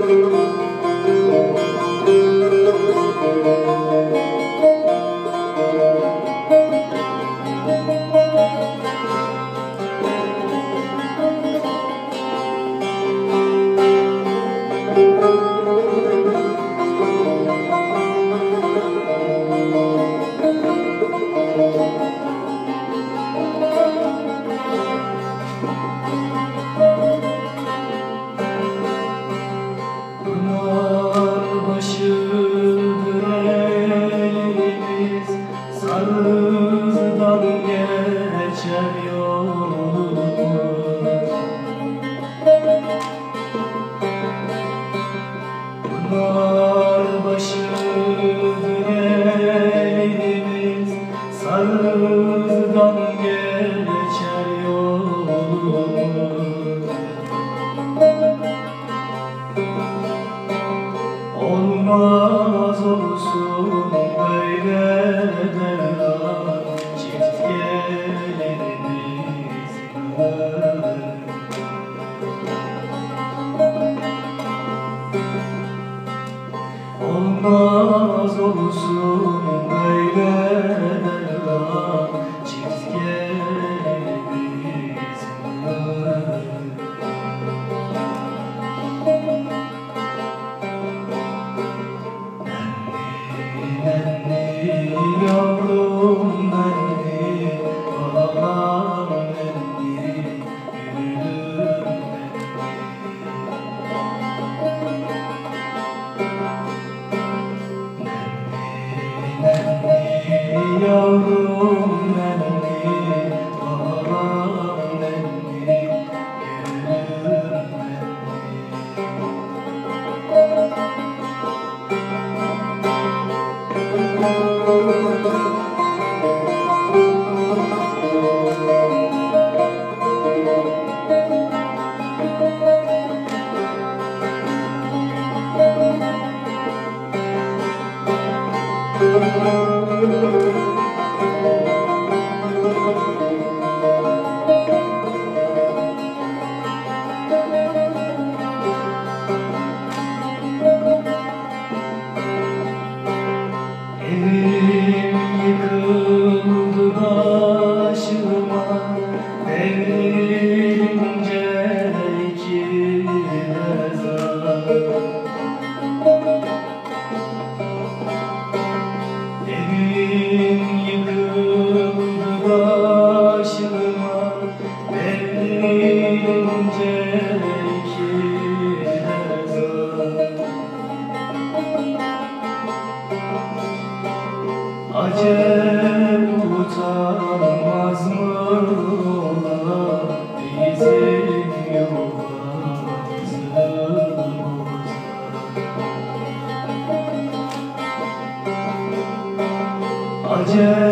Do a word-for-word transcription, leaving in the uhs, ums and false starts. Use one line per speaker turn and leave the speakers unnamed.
Sarızdan geçer yolumuz, Pınarbaşı'dır elimiz, sarızdan geçer yolumuz. Olmaz olsun böyle devran, çift gelirimiz var. Olmaz olsun böyle devran, çift gelirimiz var. Nenni yavrum nenni, babam nenni, gülüm nenni. Nenni yavrum nenni, babam nenni, gülüm Evim yıkıldı başıma, devrilince iki mezar. Evim yıkıldı başıma, devrilince iki mezar. Acem utanmaz mı ola bizim yuvamızı bozar? Acem